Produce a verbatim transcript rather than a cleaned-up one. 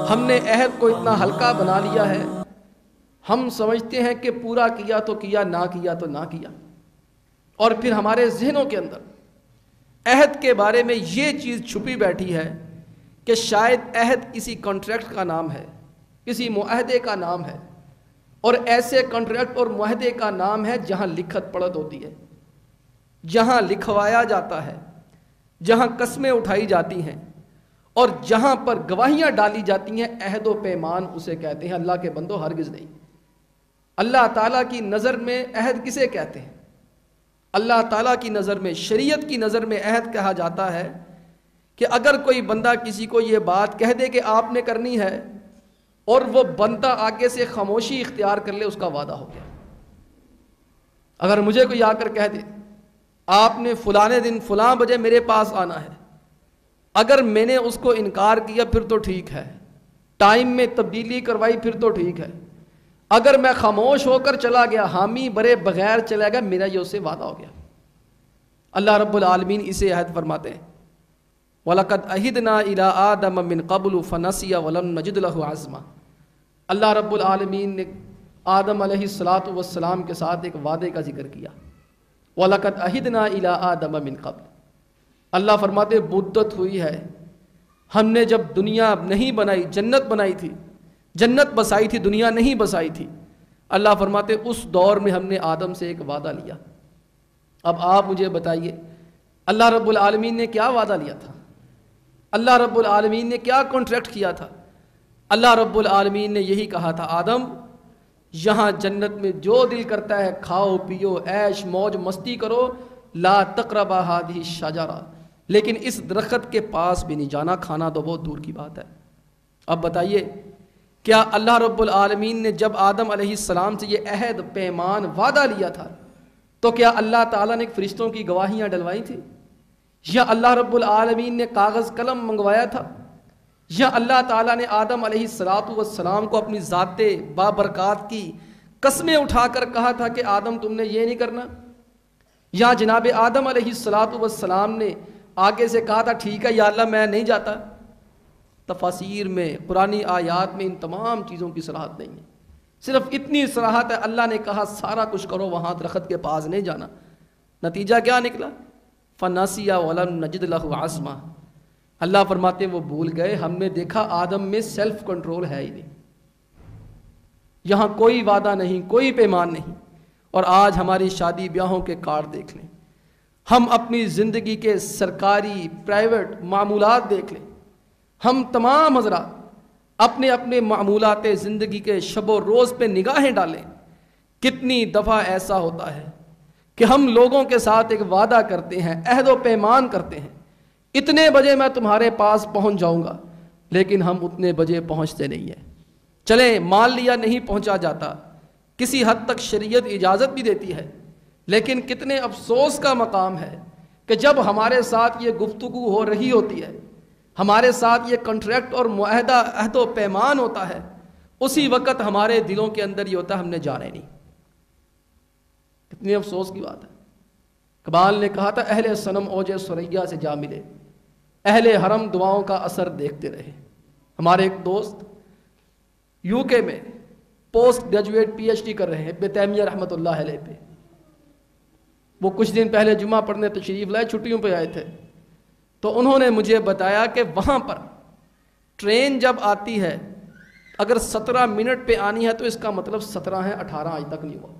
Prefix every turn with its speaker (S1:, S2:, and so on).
S1: ہم نے عہد کو اتنا ہلکا بنا لیا ہے، ہم سمجھتے ہیں کہ پورا کیا تو کیا، نہ کیا تو نہ کیا، اور پھر ہمارے ذہنوں کے اندر عہد کے بارے میں یہ چیز چھپی بیٹھی ہے کہ شاید عہد کسی کانٹریکٹ کا نام ہے، کسی معاہدے کا نام ہے، اور ایسے کانٹریکٹ اور معاہدے کا نام ہے جہاں لکھت پڑھت ہوتی ہے، جہاں لکھوایا جاتا ہے، جہاں قسمیں اٹھائی جاتی ہیں، اور جہاں پر گواہیاں ڈالی جاتی ہیں، عہد و پیمان اسے کہتے ہیں۔ اللہ کے بندو ہرگز نہیں۔ اللہ تعالیٰ کی نظر میں عہد کسے کہتے ہیں؟ اللہ تعالیٰ کی نظر میں، شریعت کی نظر میں عہد کہا جاتا ہے کہ اگر کوئی بندہ کسی کو یہ بات کہہ دے کہ آپ نے کرنی ہے اور وہ بندہ آگے سے خاموشی اختیار کر لے، اس کا وعدہ ہو گیا۔ اگر مجھے کوئی آ کر کہہ دے آپ نے فلانے دن فلاں بجے میرے پاس آنا ہے، اگر میں نے اس کو انکار کیا پھر تو ٹھیک ہے، ٹائم میں تبدیلی کروائی پھر تو ٹھیک ہے، اگر میں خاموش ہو کر چلا گیا، حامی برے بغیر چلا گیا، میرا یہ اس سے وعدہ ہو گیا۔ اللہ رب العالمین اسے عہد فرماتے ہیں، وَلَقَدْ أَهِدْنَا إِلَىٰ آدَمَ مِنْ قَبْلُ فَنَسِيَ وَلَمْ نَجِدْ لَهُ عَزْمًا۔ اللہ رب العالمین نے آدم علیہ الصلاۃ والسلام کے ساتھ ایک وعدے کا ذکر کیا، وَلَقَدْ أَهِدْنَا إِلَىٰ آدَمَ مِنْ قَبْلُ۔ اللہ فرماتے مدت ہوئی ہے، ہم نے جب دنیا نہیں بنائی، جنت بنائی تھی، جنت بسائی تھی، دنیا نہیں بسائی تھی، اللہ فرماتے اس دور میں ہم نے آدم سے ایک وعدہ لیا۔ اب آپ مجھے بتائیے اللہ رب العالمین نے کیا وعدہ لیا تھا؟ اللہ رب العالمین نے کیا کانٹریکٹ کیا تھا؟ اللہ رب العالمین نے یہی کہا تھا، آدم یہاں جنت میں جو دل کرتا ہے کھاؤ پیو، عیش موج مستی کرو، لا تقربا هذه الشجرہ، لیکن اس درخت کے پاس بھی نہیں جانا، کھانا تو بہت دور کی بات ہے۔ اب بتائیے کیا اللہ رب العالمین نے جب آدم علیہ السلام سے یہ عہد پیمان وعدہ لیا تھا تو کیا اللہ تعالیٰ نے فرشتوں کی گواہیاں ڈلوائی تھی، یا اللہ رب العالمین نے کاغذ قلم منگوایا تھا، یا اللہ تعالیٰ نے آدم علیہ الصلاۃ والسلام کو اپنی ذات بابرکات کی قسمیں اٹھا کر کہا تھا کہ آدم تم نے یہ نہیں کرنا، یا جناب آدم علیہ الصلاۃ والسلام نے آگے سے کہا تھا ٹھیک ہے یا اللہ میں نہیں جاتا؟ تفاسیر میں، قرآنی آیات میں ان تمام چیزوں کی صراحت نہیں ہے، صرف اتنی صراحت ہے اللہ نے کہا سارا کچھ کرو، وہاں درخت کے پاس نہیں جانا۔ نتیجہ کیا نکلا؟ فَنَسِيَ وَلَمْ نَجِدْ لَهُ عَزْمًا۔ اللہ فرماتے ہیں وہ بھول گئے، ہم نے دیکھا آدم میں سیلف کنٹرول ہے ہی نہیں، یہاں کوئی وعدہ نہیں، کوئی پیمان نہیں۔ اور آج ہماری شادی بیاہوں کے کارڈ دیکھ لیں، ہم اپنی زندگی کے سرکاری پرائیویٹ معمولات دیکھ لیں، ہم تمام حضرات اپنے اپنے معمولات زندگی کے شب و روز پہ نگاہیں ڈالیں، کتنی دفعہ ایسا ہوتا ہے کہ ہم لوگوں کے ساتھ ایک وعدہ کرتے ہیں، عہد و پیمان کرتے ہیں، اتنے بجے میں تمہارے پاس پہنچ جاؤں گا، لیکن ہم اتنے بجے پہنچتے نہیں ہیں۔ چلیں مان لیا نہیں پہنچا جاتا، کسی حد تک شریعت اجازت بھی دیتی ہے، لیکن کتنے افسوس کا مقام ہے کہ جب ہمارے ساتھ یہ گفتگو ہو رہی ہوتی ہے، ہمارے ساتھ یہ کنٹریکٹ اور معاہدہ عہد و پیمان ہوتا ہے، اسی وقت ہمارے دلوں کے اندر یہ ہوتا ہے ہم نے جانا ہی نہیں۔ کتنی افسوس کی بات ہے۔ اقبال نے کہا تھا اہل صنم اوج سریا سے جا ملے، اہل حرم دعاؤں کا اثر دیکھتے رہے۔ ہمارے ایک دوست یو کے میں post graduate P H D کر رہے ہیں ابن تیمیہ رحمۃ اللہ علیہ پہ، وہ کچھ دن پہلے جمعہ پڑھنے تشریف لائے، چھٹیوں پہ آئے تھے، تو انہوں نے مجھے بتایا کہ وہاں پر ٹرین جب آتی ہے اگر سترہ منٹ پہ آنی ہے تو اس کا مطلب سترہ ہے، اٹھارہ آج تک نہیں ہوا۔